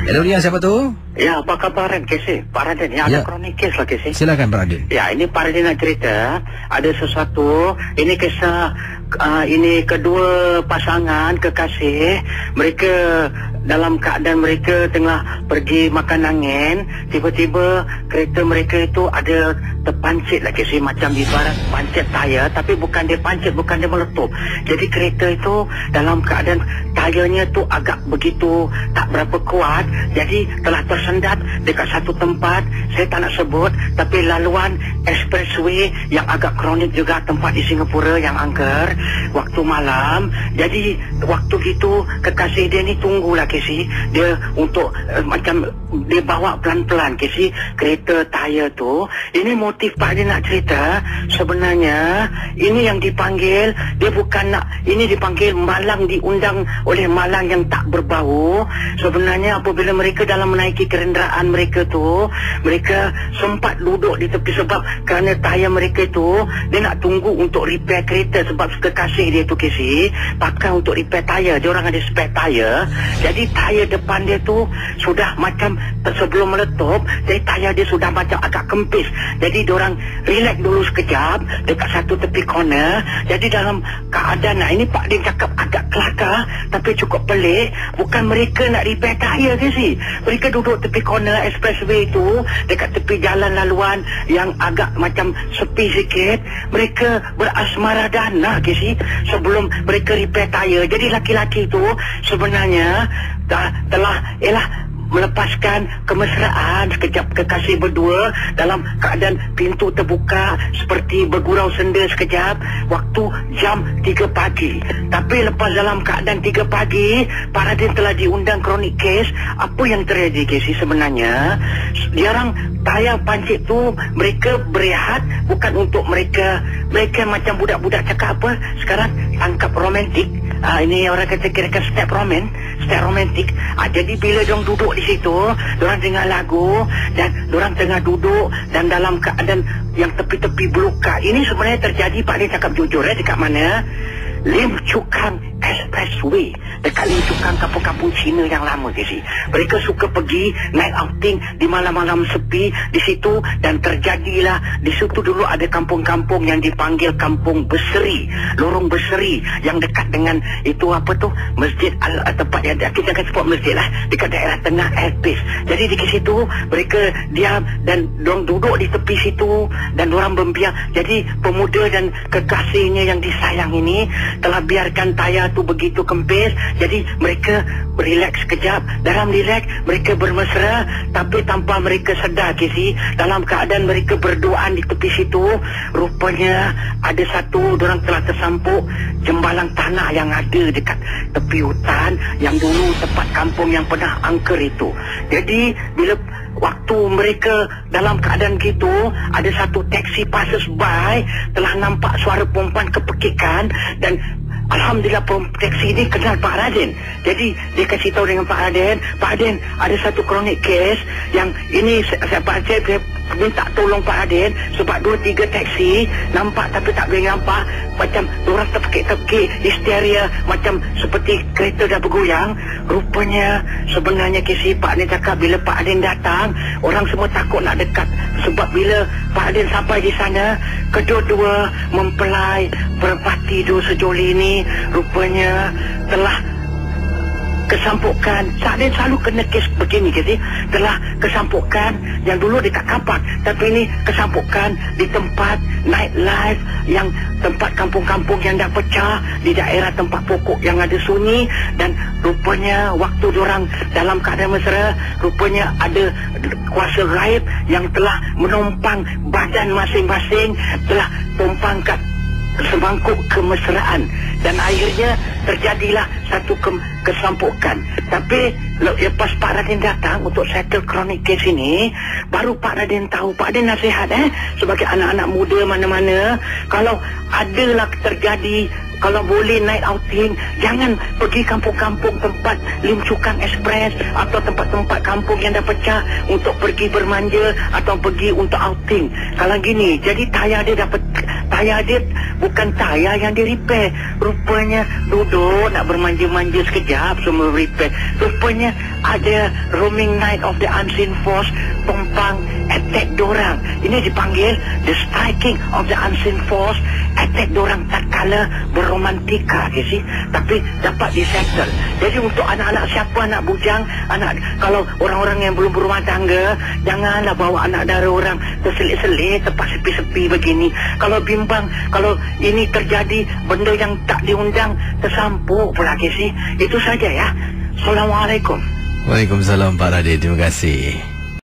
Hello dia, siapa tu? Ya, apa kabar Kesi? Pak Raden, ya, ada kronik kes lah Kesi. Silakan Pak Raden. Ya, ini Pak Raden nak cerita. Ada sesuatu, ini kisah ini kedua pasangan kekasih. Mereka dalam keadaan mereka tengah pergi makan angin, tiba-tiba kereta mereka itu ada terpancit lah Kesi. Macam ibarat pancit tayar, tapi bukan dia pancit, bukan dia meletup. Jadi kereta itu dalam keadaan tayarnya tu agak begitu tak berapa kuat, jadi telah tersendat dekat satu tempat, saya tak nak sebut, tapi laluan expressway yang agak kronik juga, tempat di Singapura yang angker waktu malam. Jadi waktu gitu kekasih dia ni tunggulah Kesi, dia untuk macam dia bawa pelan-pelan Kesi kereta tayar tu. Ini motif Pak dia nak cerita, sebenarnya ini yang dipanggil, dia bukan nak, ini dipanggil malang diundang oleh malang yang tak berbau. Sebenarnya apabila mereka dalam menaiki kenderaan mereka tu, mereka sempat duduk di tepi sebab kerana tayar mereka tu, dia nak tunggu untuk repair kereta sebab kekasih dia tu Kesi pakai untuk repair tayar. Dia orang ada spare tayar, jadi tayar depan dia tu sudah macam sebelum meletup, jadi tayar dia sudah macam agak kempis. Jadi dia orang relax dulu sekejap dekat satu tepi corner. Jadi dalam keadaan, nah ini Pak Din cakap agak kelakar tapi cukup pelik, bukan mereka nak repair tayar Kesi, mereka duduk tepi corner expressway tu, dekat tepi jalan laluan yang agak macam sepi sikit. Mereka berasmara dana Kesi sebelum mereka repair tayar. Jadi laki-laki tu sebenarnya telah melepaskan kemesraan sekejap kekasih berdua dalam keadaan pintu terbuka seperti bergurau senda sekejap waktu jam 3 pagi. Tapi lepas dalam keadaan 3 pagi, Pak Raden telah diundang kronik kes. Apa yang terjadi Kesi sebenarnya? Dia orang tayar pancit tu mereka berehat, bukan untuk mereka macam budak-budak cakap apa sekarang, tangkap romantik. Ini orang kata kira-kira step romantik. Jadi bila diorang duduk di situ, diorang dengar lagu dan diorang tengah duduk dan dalam keadaan yang tepi-tepi belukar. Ini sebenarnya terjadi, Pak Din cakap jujur dekat mana? Lim Chu Kang Expressway, dekat Lim Chu Kang, kampung-kampung Cina yang lama Kesi. Mereka suka pergi night outing di malam-malam sepi di situ, dan terjadilah di situ dulu ada kampung-kampung yang dipanggil Kampung Berseri, Lorong Berseri, yang dekat dengan itu apa tu, masjid tempat yang kita akan sebut masjid lah, dekat daerah tengah Airbase. Jadi di situ mereka diam dan dorang duduk di tepi situ dan dorang membiar. Jadi pemuda dan kekasihnya yang disayang ini telah biarkan tayar tu begitu kempis. Jadi mereka relax sekejap. Dalam relax mereka bermesra, tapi tanpa mereka sedar Kesi, dalam keadaan mereka berduaan di tepi situ, rupanya ada satu orang telah tersampuk jembalang tanah yang ada dekat tepi hutan yang dulu tempat kampung yang pernah angker itu. Jadi bila waktu mereka dalam keadaan gitu, ada satu taksi passes by telah nampak suara perempuan kepekikan, dan alhamdulillah taksi ini kenal Pak Raden. Jadi dia kasih tahu dengan Pak Raden ada satu kronik kes yang ini saya minta tolong Pak Raden sebab 2-3 taksi nampak tapi tak boleh nampak, macam orang terpekik-terpekik histeria, macam seperti kereta dah bergoyang. Rupanya sebenarnya Kesi, Pak Raden cakap bila Pak Raden datang, orang semua takut nak dekat sebab bila Pak Raden sampai di sana, kedua-dua mempelai berpati dua sejoli ini rupanya telah kesampukan. Raden selalu kena kes begini Kesi, telah kesampukan yang dulu dekat kapak, tapi ini kesampukan di tempat nightlife yang tempat kampung-kampung yang dah pecah di daerah tempat pokok yang ada sunyi. Dan rupanya waktu diorang dalam keadaan mesra, rupanya ada kuasa gaib yang telah menumpang badan masing-masing, telah tumpang kat semangkuk kemesraan, dan akhirnya terjadilah satu kesampukan. Tapi lepas Pak Raden datang untuk settle kronik kes ini, baru Pak Raden tahu. Pak Raden nasihat sebagai anak-anak muda mana-mana, kalau adalah terjadi, kalau boleh night outing, jangan pergi kampung-kampung tempat Lim Chu Kang Express atau tempat-tempat kampung yang dah pecah untuk pergi bermanja atau pergi untuk outing. Kalau gini, jadi tayar dia dapat Tayar dia bukan tayar yang di repair. Rupanya duduk nak bermanja-manja sekejap semua repair. Rupanya ada roaming night of the unseen force tumpang attack dorang. Ini dipanggil the striking of the unseen force attack dorang tak kala berromantika, you see. Tapi dapat disettle. Jadi untuk anak-anak siapa anak bujang, anak kalau orang-orang yang belum berumah tangga, janganlah bawa anak dara orang terselit-selit tempat sepi-sepi begini. Kalau bimbang, kalau ini terjadi benda yang tak diundang, tersampuk pula, Casey. Itu saja ya. Assalamualaikum. Waalaikumsalam Pak Radin, terima kasih.